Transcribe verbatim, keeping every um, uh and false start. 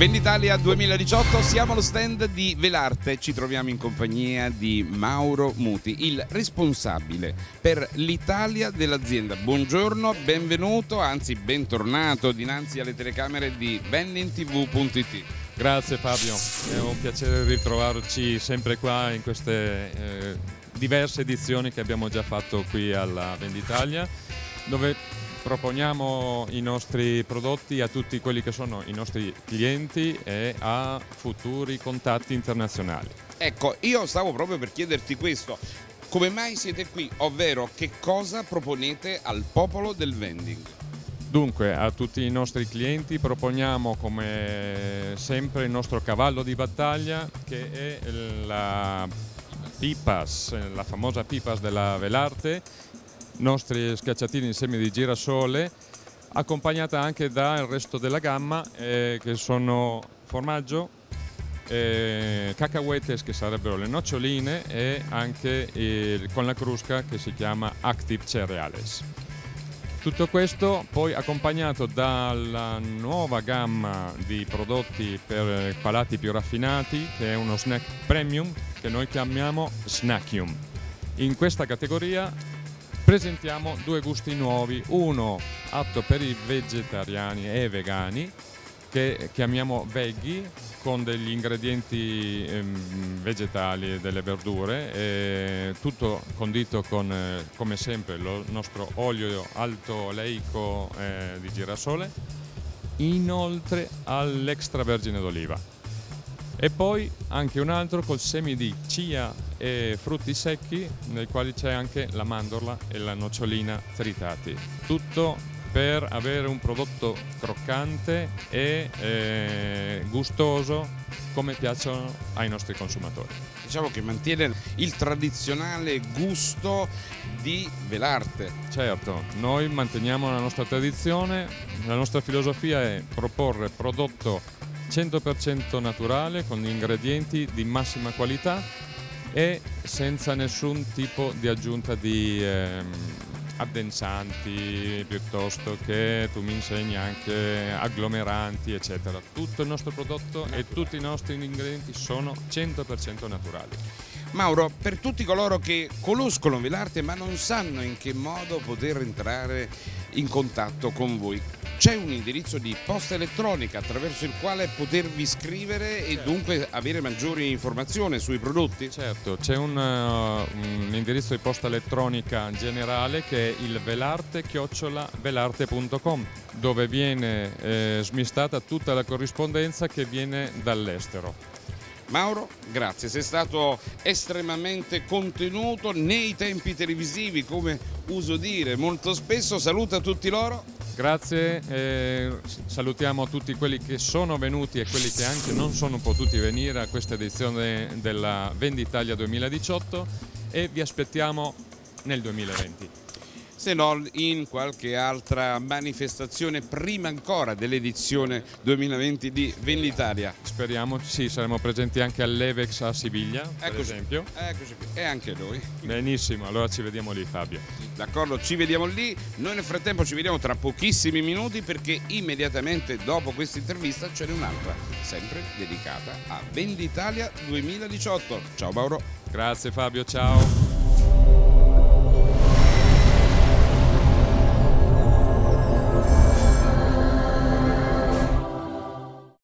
Venditalia duemiladiciotto, siamo allo stand di Velarte, ci troviamo in compagnia di Mauro Muti, il responsabile per l'Italia dell'azienda. Buongiorno, benvenuto, anzi bentornato dinanzi alle telecamere di vending t v punto i t. Grazie Fabio, è un piacere ritrovarci sempre qua in queste eh, diverse edizioni che abbiamo già fatto qui alla Venditalia, dove proponiamo i nostri prodotti a tutti quelli che sono i nostri clienti e a futuri contatti internazionali. Ecco, io stavo proprio per chiederti questo, come mai siete qui, ovvero che cosa proponete al popolo del vending? Dunque, a tutti i nostri clienti proponiamo come sempre il nostro cavallo di battaglia, che è la Pipas, la famosa Pipas della Velarte, nostri schiacciatini in semi di girasole, accompagnata anche dal resto della gamma eh, che sono formaggio, eh, cacahuetes che sarebbero le noccioline e anche eh, con la crusca che si chiama Active Cereales. Tutto questo poi accompagnato dalla nuova gamma di prodotti per palati più raffinati, che è uno snack premium che noi chiamiamo Snackium. In questa categoria presentiamo due gusti nuovi, uno atto per i vegetariani e vegani che chiamiamo veggie, con degli ingredienti ehm, vegetali e delle verdure, e tutto condito con eh, come sempre il nostro olio alto oleico eh, di girasole, inoltre all'extravergine d'oliva. E poi anche un altro col semi di chia e frutti secchi, nei quali c'è anche la mandorla e la nocciolina tritati. Tutto per avere un prodotto croccante e eh, gustoso come piacciono ai nostri consumatori. Diciamo che mantiene il tradizionale gusto di Velarte. Certo, noi manteniamo la nostra tradizione, la nostra filosofia è proporre prodotto cento per cento naturale con ingredienti di massima qualità e senza nessun tipo di aggiunta di ehm, addensanti, piuttosto che tu mi insegni anche agglomeranti eccetera. Tutto il nostro prodotto e tutti i nostri ingredienti sono cento per cento naturali. Mauro, per tutti coloro che conoscono Velarte ma non sanno in che modo poter entrare in contatto con voi, c'è un indirizzo di posta elettronica attraverso il quale potervi scrivere e dunque avere maggiori informazioni sui prodotti? Certo, c'è un, uh, un indirizzo di posta elettronica generale che è il velarte chiocciola velarte punto com, dove viene eh, smistata tutta la corrispondenza che viene dall'estero. Mauro, grazie, sei stato estremamente contenuto nei tempi televisivi, come uso dire molto spesso. Saluta tutti loro. Grazie, eh, salutiamo tutti quelli che sono venuti e quelli che anche non sono potuti venire a questa edizione della Venditalia duemiladiciotto e vi aspettiamo nel duemilaventi. Se no in qualche altra manifestazione prima ancora dell'edizione duemilaventi di Venditalia. Speriamo, sì, saremo presenti anche all'Evex a Siviglia, per Eccoci, esempio. Eccoci qui, e anche noi. Benissimo, allora ci vediamo lì Fabio. D'accordo, ci vediamo lì, noi nel frattempo ci vediamo tra pochissimi minuti perché immediatamente dopo questa intervista ce n'è un'altra, sempre dedicata a Venditalia duemiladiciotto. Ciao Mauro. Grazie Fabio, ciao.